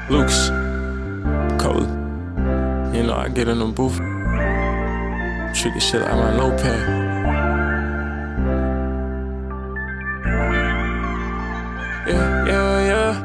Lucas, Cole. You know I get in the booth, treat this shit like my notepad. Yeah, yeah, yeah.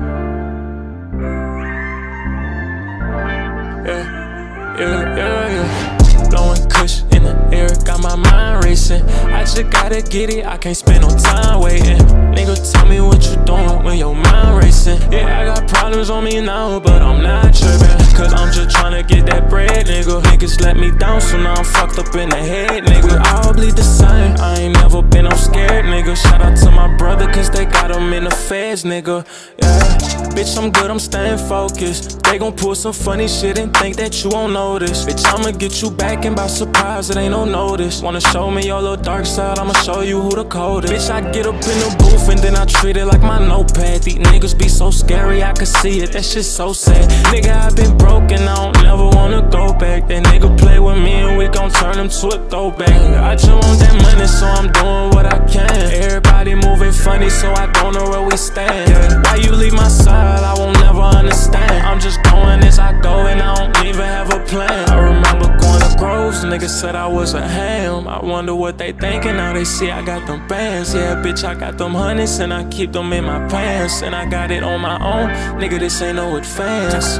Yeah, yeah, yeah, yeah. Blowing kush in the air, got my mind racing. I just gotta get it, I can't spend no time waiting. Nigga, tell me what you doing when your mind racing. Yeah, I got problems on me now, but I'm not tripping, cause I'm just tryna get that bread, nigga. Niggas let me down, so now I'm fucked up in the head, nigga. We all bleed the same, I ain't never been no scared, nigga. Shout out to my brother, cause they got him in the feds, nigga. Yeah, bitch, I'm good, I'm staying focused. They gon' pull some funny shit and think that you won't notice. Bitch, I'ma get you back and by surprise, it ain't no notice. Wanna show me your little dark side, I'ma show you who the coldest. Bitch, I get up in the booth and then I treat it like my notepad. These niggas be so scary, I can see it, that shit so sad. Nigga, I been broken, I don't never wanna go back. That nigga play with me and we gon' turn him to a throwback. I just want that money, so I'm doing what I can. Everybody moving funny, so I don't know where we stand. Why you leave my side, I won't never understand. I'm just going as I go and I don't even have a plan. I remember going to Groves, niggas said I was a ham. I wonder what they thinking, now they see I got them bands. Yeah, bitch, I got them hundreds and I keep them in my pants. And I got it on my own, nigga, this ain't no advance.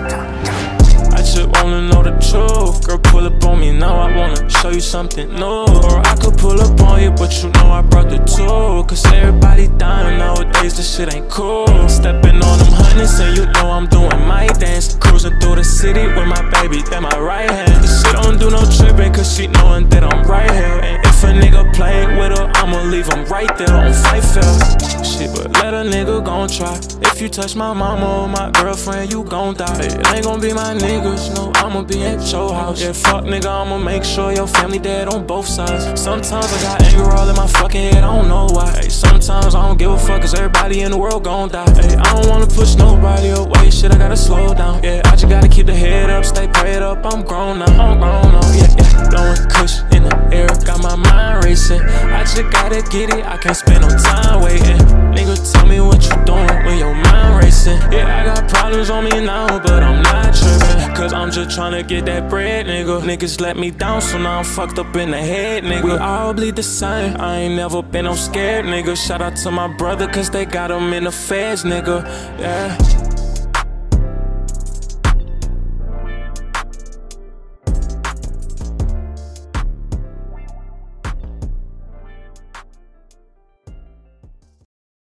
I just wanna know the truth. Girl, pull up on me now, I wanna show you something new. Or I could pull up on you, but you know I brought the tool. Cause everybody dying nowadays, this shit ain't cool. Stepping on them hundreds and you know I'm doing my dance. Cruising through the city with my baby at my right hand. She don't do no tripping cause she knowing that I'm right here. And if a nigga play with her, I'ma leave him right there on fight fair. Shit, but let a nigga gon' try. If you touch my mama or my girlfriend, you gon' die. It ain't gon' be my niggas, no, I'ma be at your house. Yeah, fuck nigga, I'ma make sure your family dead on both sides. Sometimes I got anger all in my fucking head, I don't know why. Ay, sometimes I don't give a fuck cause everybody in the world gon' die. Ay, I don't wanna push nobody away, shit, I gotta slow down. Yeah, I just gotta keep the head up, stay prayed up, I'm grown now, yeah, yeah. Blowing kush in the air, got my mind racing. I just gotta get it, I can't spend no time waiting. Nigga, tell me what you doing when your mind racing. Yeah, I got problems on me now, but I'm not tripping, cause I'm just tryna get that bread, nigga. Niggas let me down, so now I'm fucked up in the head, nigga. We all bleed the same, I ain't never been no scared, nigga. Shout out to my brother, cause they got him in the feds, nigga. Yeah.